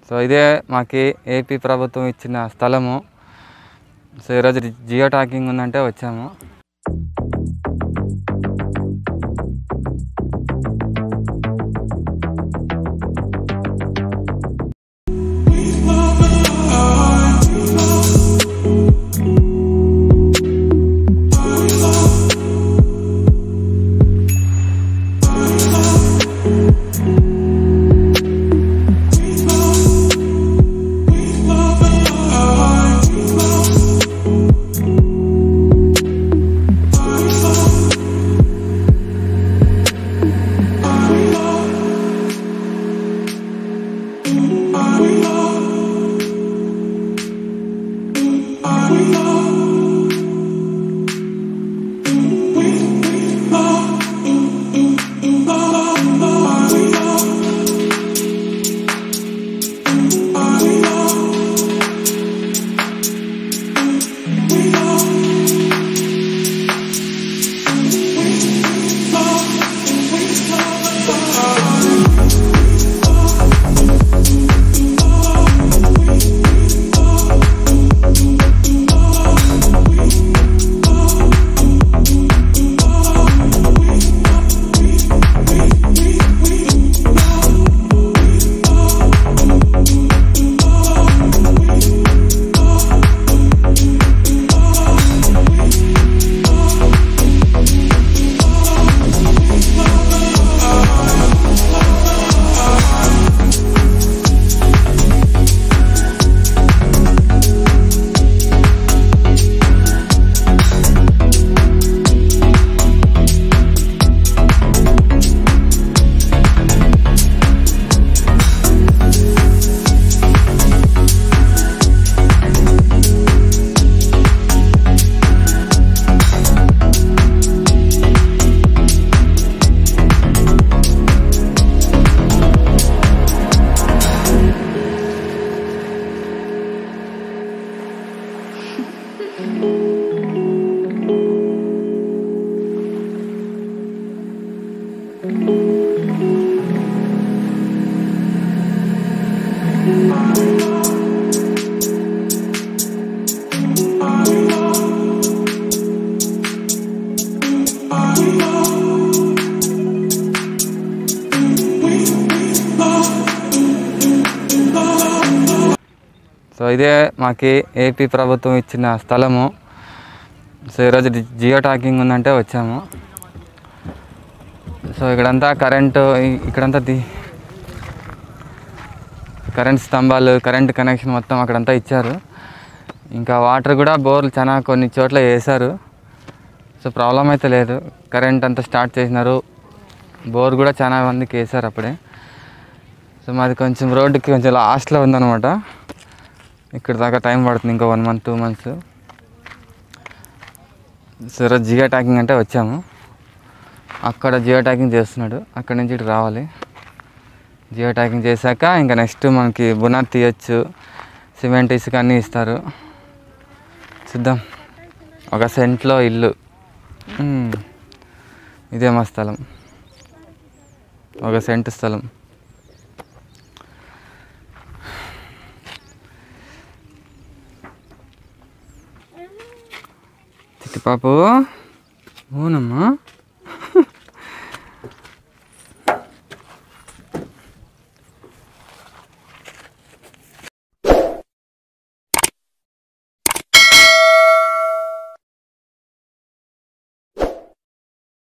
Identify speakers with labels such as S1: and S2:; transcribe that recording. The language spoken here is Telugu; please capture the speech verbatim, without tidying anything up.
S1: సో ఇదే మాకి ఏపీ ప్రభుత్వం ఇచ్చిన స్థలము. సో ఈరోజు జియో ట్యాగింగ్ ఉందంటే వచ్చాము. సో ఇదే మాకి ఏపీ ప్రభుత్వం ఇచ్చిన స్థలము. సో ఈరోజు జియో ట్యాగింగ్ ఉందంటే వచ్చాము. సో ఇక్కడంతా కరెంటు, ఇక్కడంతా ది కరెంట్ స్తంభాలు, కరెంట్ కనెక్షన్ మొత్తం అక్కడంతా ఇచ్చారు. ఇంకా వాటర్ కూడా బోర్లు చాలా కొన్ని చోట్ల వేశారు. సో ప్రాబ్లం అయితే లేదు. కరెంట్ అంతా స్టార్ట్ చేసినారు. బోర్ కూడా చాలా మందికి వేశారు అప్పుడే. సో మాది కొంచెం రోడ్డుకి కొంచెం లాస్ట్లో ఉందన్నమాట. ఇక్కడ దాకా టైం పడుతుంది, ఇంకో one month two months. So ఈరోజు జియో ట్యాగింగ్ అంటే వచ్చాము. అక్కడ జియో ట్యాగింగ్ చేస్తున్నాడు, అక్కడి నుంచి ఇటు రావాలి. జియో ట్యాగింగ్ చేశాక ఇంకా నెక్స్ట్ మనకి బునాది తీయచ్చు, సిమెంట్ ఇసుక అన్నీ ఇస్తారు. చూద్దాం. ఒక సెంట్లో ఇల్లు, ఇదే మా స్థలం, ఒక సెంట్ స్థలం. చిట్టి పాపు, అవునమ్మా.